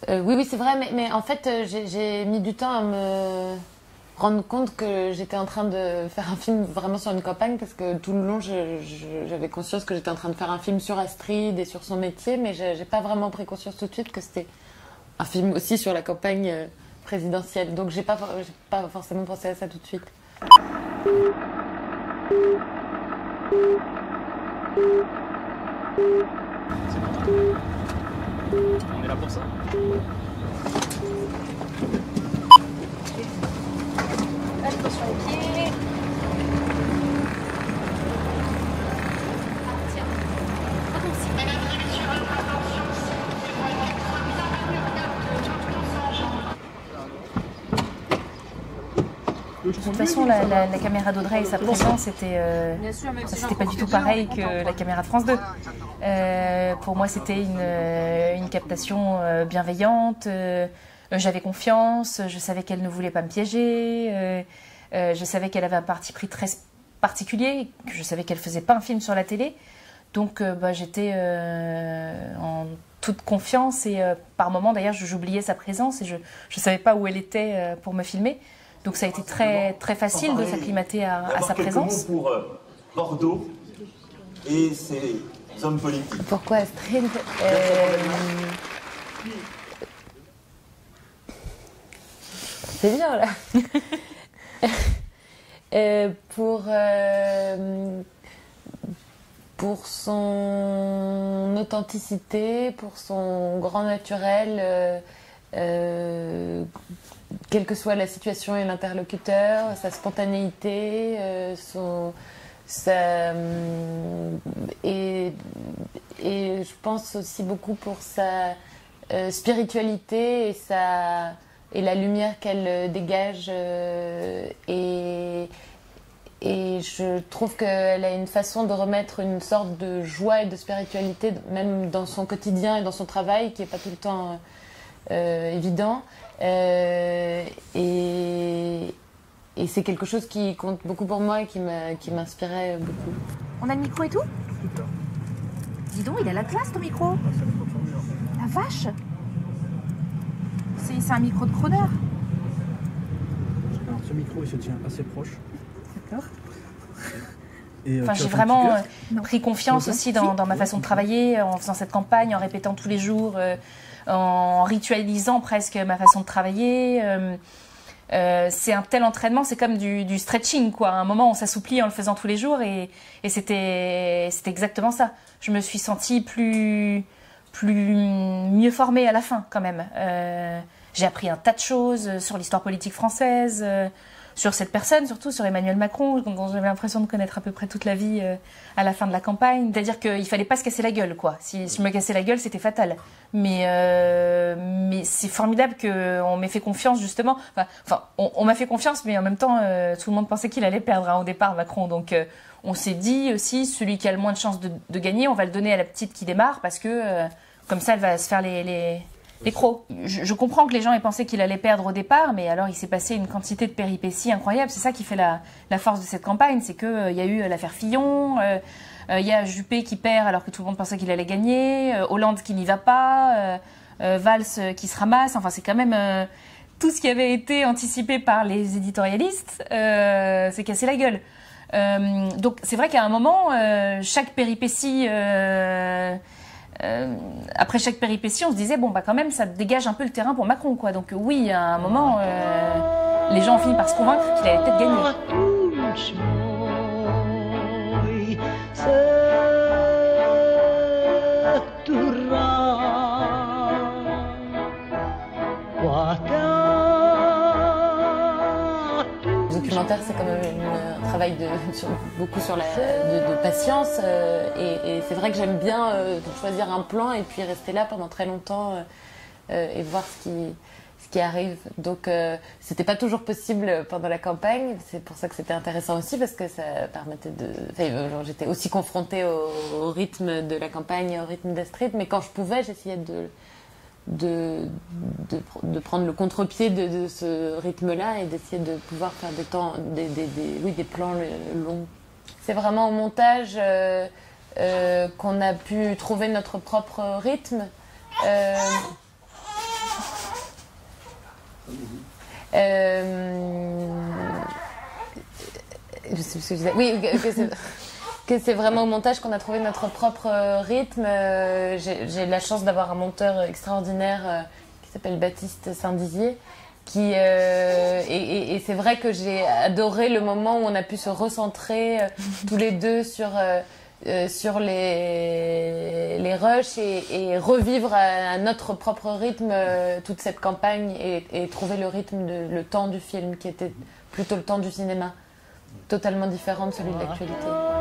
Oui, oui, c'est vrai, mais en fait, j'ai mis du temps à me rendre compte que j'étais en train de faire un film vraiment sur une campagne, parce que tout le long, j'avais conscience que j'étais en train de faire un film sur Astrid et sur son métier, mais j'ai pas vraiment pris conscience tout de suite que c'était un film aussi sur la campagne présidentielle. Donc j'ai pas forcément pensé à ça tout de suite. C'est bon. On est là pour ça. Allez, sur les pieds. Ah, tiens. De toute façon, la caméra d'Audrey et sa présence, c'était pas du tout pareil que la caméra de France 2. Pour moi, c'était une captation bienveillante. J'avais confiance, je savais qu'elle ne voulait pas me piéger. Je savais qu'elle avait un parti pris très particulier, que je savais qu'elle faisait pas un film sur la télé. Donc, j'étais en toute confiance et par moments, d'ailleurs, j'oubliais sa présence et je savais pas où elle était pour me filmer. Donc ça a été très, très facile de s'acclimater à sa présence. Pour Bordeaux et ses hommes politiques. Pourquoi Astrid C'est bien là. Pour son authenticité, pour son grand naturel, quelle que soit la situation et l'interlocuteur, sa spontanéité, et je pense aussi beaucoup pour sa spiritualité et la lumière qu'elle dégage, et je trouve qu'elle a une façon de remettre une sorte de joie et de spiritualité même dans son quotidien et dans son travail qui n'est pas tout le temps évident. Et c'est quelque chose qui compte beaucoup pour moi et qui m'inspirait beaucoup. On a le micro et tout? Dis donc, il a la classe ton micro. La vache. C'est un micro de crooner. Alors, ce micro, il se tient assez proche. D'accord. Enfin, j'ai vraiment pris confiance aussi dans ma façon de travailler, en faisant cette campagne, en répétant tous les jours, en ritualisant presque ma façon de travailler. C'est un tel entraînement, c'est comme du stretching, quoi. À un moment, on s'assouplit en le faisant tous les jours et c'était exactement ça. Je me suis sentie mieux formée à la fin, quand même. J'ai appris un tas de choses sur l'histoire politique française, sur cette personne, surtout sur Emmanuel Macron, dont j'avais l'impression de connaître à peu près toute la vie à la fin de la campagne. C'est-à-dire qu'il fallait pas se casser la gueule, quoi. Si je me cassais la gueule, c'était fatal. Mais c'est formidable qu'on m'ait fait confiance, justement. Enfin, on m'a fait confiance, mais en même temps, tout le monde pensait qu'il allait perdre au départ, Macron. Donc, on s'est dit aussi, celui qui a le moins de chances de gagner, on va le donner à la petite qui démarre, parce que comme ça, elle va se faire les crocs. Je comprends que les gens aient pensé qu'il allait perdre au départ, mais alors il s'est passé une quantité de péripéties incroyables. C'est ça qui fait la force de cette campagne, c'est qu'il y a eu l'affaire Fillon, il y a Juppé qui perd alors que tout le monde pensait qu'il allait gagner, Hollande qui n'y va pas, Valls qui se ramasse. Enfin, c'est quand même tout ce qui avait été anticipé par les éditorialistes s'est cassé la gueule. Donc c'est vrai qu'à un moment, chaque péripétie... après chaque péripétie, on se disait, bon, bah quand même, ça dégage un peu le terrain pour Macron, quoi. Donc oui, à un moment, les gens ont fini par se convaincre qu'il allait peut-être gagner. Le documentaire, c'est quand même un travail beaucoup sur de patience, et c'est vrai que j'aime bien choisir un plan et puis rester là pendant très longtemps et voir ce qui arrive. Donc c'était pas toujours possible pendant la campagne, c'est pour ça que c'était intéressant aussi, parce que ça permettait j'étais aussi confrontée au rythme de la campagne, au rythme d'Astrid, mais quand je pouvais, j'essayais de prendre le contre-pied de ce rythme-là et d'essayer de pouvoir faire des plans longs. C'est vraiment au montage qu'on a pu trouver notre propre rythme. Je sais plus ce que je disais. Oui, que c'est vraiment au montage qu'on a trouvé notre propre rythme. J'ai la chance d'avoir un monteur extraordinaire qui s'appelle Baptiste Saint-Dizier. Et c'est vrai que j'ai adoré le moment où on a pu se recentrer tous les deux sur les rushs et revivre à notre propre rythme toute cette campagne et trouver le rythme, le temps du film qui était plutôt le temps du cinéma, totalement différent de celui de l'actualité.